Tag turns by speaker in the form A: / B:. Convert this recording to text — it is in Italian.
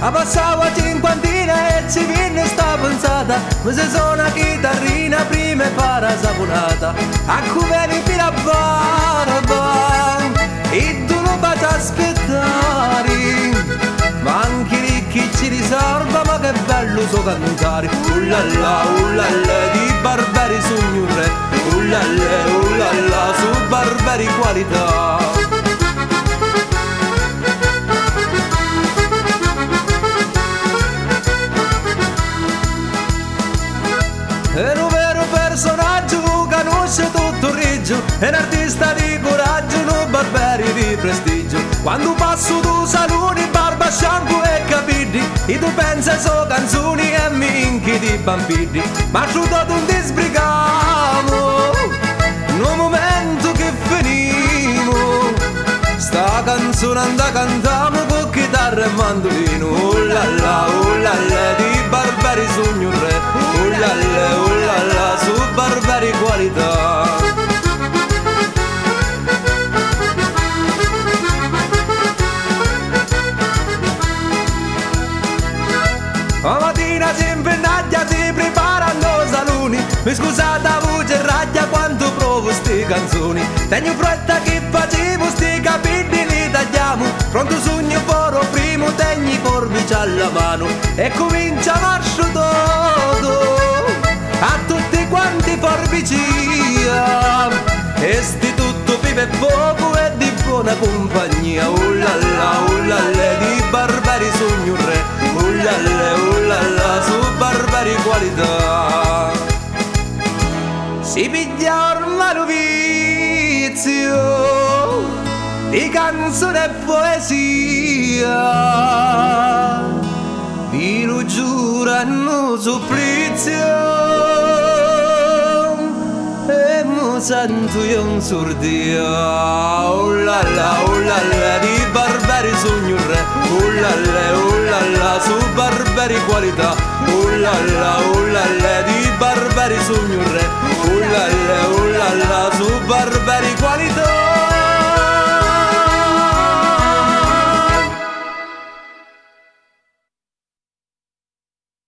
A: A passavo a cinquantina e ci vinne sta pensata. Mi se suona chitarrina prima e fa la saponata. A cuveni fino a barba e tu lo baci aspettare. Ma anche ricchi ci riserva, ma che bello so cantare. Ullalla, di barbari sogno un re. Ullalla, su barbari qualità. È un vero personaggio, conosce tutto il Reggio. È un artista di coraggio, un barbari di prestigio. Quando passo tu saluni, barba, shampoo e capelli. E tu pensi so canzoni e minchi di bambini. Ma tutto non ti sbrigamo, nel momento che finimo. Sta canzone anda cantiamo con chitarra e mandolino. Ullalla, di barbari sogno un re. Ullalla, su barbari qualità. La mattina si impennaglia, si preparano saloni. Mi scusate la voce raglia quando provo sti canzoni. Tengo fretta che facevo sti capelli li tagliamo. Pronto sogno foro primo, tegni forbici alla mano. E comincia marcio todo a tutti quanti forbicia. E sti tutto pipe e fuoco e di buona compagnia. Ullalla, di barbari sogno un re. Ullalla, su barbari qualità. Si piglia ormai un vizio di canzone e poesia. Vi lo giurano supplizio e mo sento io un sordia. Ullalla, di barbari sogno un re. Ullalla, su barbari qualità. Ullalla, di barbari